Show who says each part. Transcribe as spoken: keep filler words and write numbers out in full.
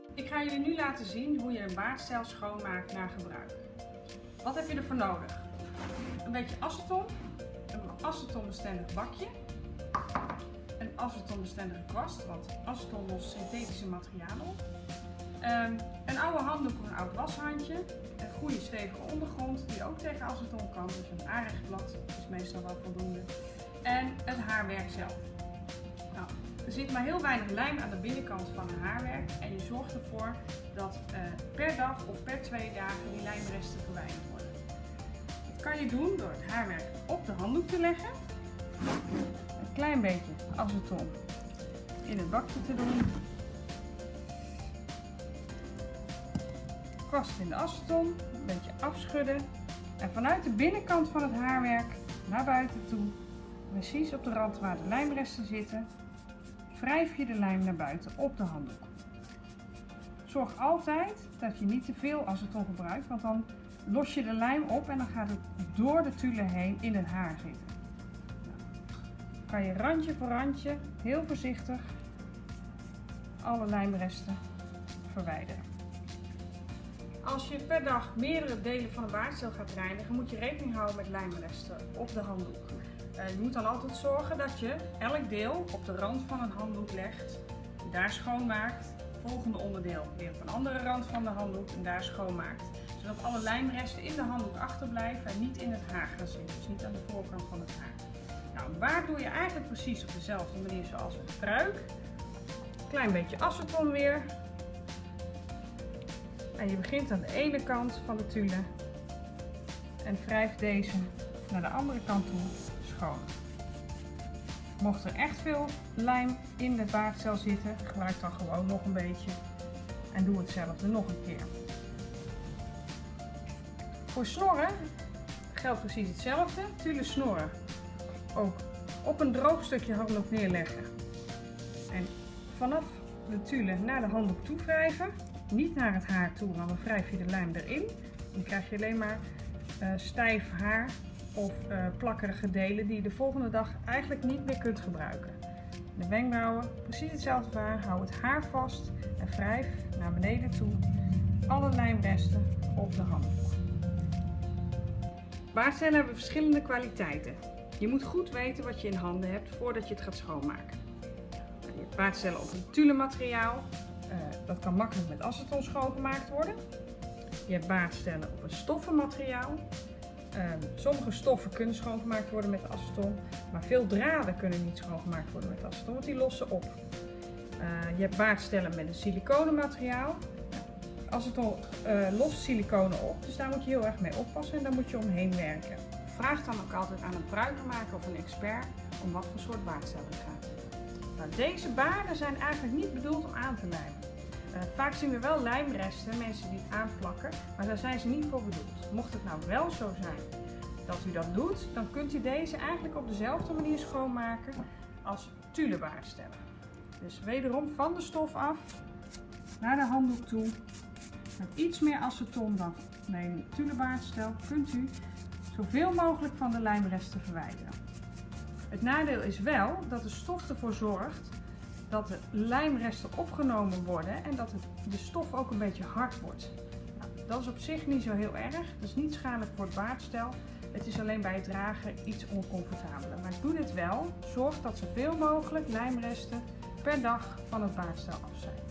Speaker 1: Ik ga jullie nu laten zien hoe je een baardstel schoonmaakt na gebruik. Wat heb je ervoor nodig? Een beetje aceton, een acetonbestendig bakje, een acetonbestendige kwast, want aceton lost synthetische materialen op, um, een oude handdoek of een oud washandje, een goede stevige ondergrond die ook tegen aceton kan, dus een aanrechtblad is meestal wel voldoende, en het haarwerk zelf. Nou, er zit maar heel weinig lijm aan de binnenkant van een haarwerk en je zorgt ervoor dat uh, per dag of per twee dagen die lijmresten verwijderd worden. Dat kan je doen door het haarwerk op de handdoek te leggen, een klein beetje aceton in het bakje te doen, kwast in de aceton, een beetje afschudden en vanuit de binnenkant van het haarwerk naar buiten toe, precies op de rand waar de lijmresten zitten, wrijf je de lijm naar buiten op de handdoek. Zorg altijd dat je niet te veel aceton gebruikt, want dan los je de lijm op en dan gaat het door de tulle heen in het haar zitten. Dan kan je randje voor randje heel voorzichtig alle lijmresten verwijderen. Als je per dag meerdere delen van een baardstel gaat reinigen, moet je rekening houden met lijmresten op de handdoek. Je moet dan altijd zorgen dat je elk deel op de rand van een handdoek legt, daar schoonmaakt, het volgende onderdeel weer op een andere rand van de handdoek en daar schoonmaakt. Zodat alle lijmresten in de handdoek achterblijven en niet in het haar gaan zitten, dus niet aan de voorkant van het haar. Nou, baard doe je eigenlijk precies op dezelfde manier zoals een pruik. Klein beetje aceton weer. En je begint aan de ene kant van de tulle en wrijft deze naar de andere kant toe schoon. Mocht er echt veel lijm in de baardstel zitten, gebruik dan gewoon nog een beetje en doe hetzelfde nog een keer. Voor snorren geldt precies hetzelfde. Tulle snorren ook op een droog stukje handdoek neerleggen en vanaf de tulle naar de handdoek toe wrijven. Niet naar het haar toe, want dan wrijf je de lijm erin. Dan krijg je alleen maar uh, stijf haar of uh, plakkerige delen die je de volgende dag eigenlijk niet meer kunt gebruiken. De wenkbrauwen, precies hetzelfde waar. Hou het haar vast en wrijf naar beneden toe alle lijmresten op de handdoek. Baardstellen hebben verschillende kwaliteiten. Je moet goed weten wat je in handen hebt voordat je het gaat schoonmaken. Je hebt baardstellen op een tulle materiaal. Uh, dat kan makkelijk met aceton schoongemaakt worden. Je hebt baardstellen op een stoffen materiaal. Uh, sommige stoffen kunnen schoongemaakt worden met aceton, maar veel draden kunnen niet schoongemaakt worden met aceton, want die lossen op. Uh, je hebt baardstellen met een siliconen materiaal. Aceton uh, lost siliconen op, dus daar moet je heel erg mee oppassen en daar moet je omheen werken. Vraag dan ook altijd aan een pruikenmaker of een expert om wat voor soort baardstellen het gaat. Nou, deze baarden zijn eigenlijk niet bedoeld om aan te lijmen. Uh, vaak zien we wel lijmresten, mensen die het aanplakken, maar daar zijn ze niet voor bedoeld. Mocht het nou wel zo zijn dat u dat doet, dan kunt u deze eigenlijk op dezelfde manier schoonmaken als tulle baardstellen. Dus wederom van de stof af naar de handdoek toe. Met iets meer aceton dan bij een tulle baardstel kunt u zoveel mogelijk van de lijmresten verwijderen. Het nadeel is wel dat de stof ervoor zorgt dat de lijmresten opgenomen worden en dat het, de stof ook een beetje hard wordt. Nou, dat is op zich niet zo heel erg, dat is niet schadelijk voor het baardstel. Het is alleen bij het dragen iets oncomfortabeler. Maar doe dit wel, zorg dat zoveel mogelijk lijmresten per dag van het baardstel af zijn.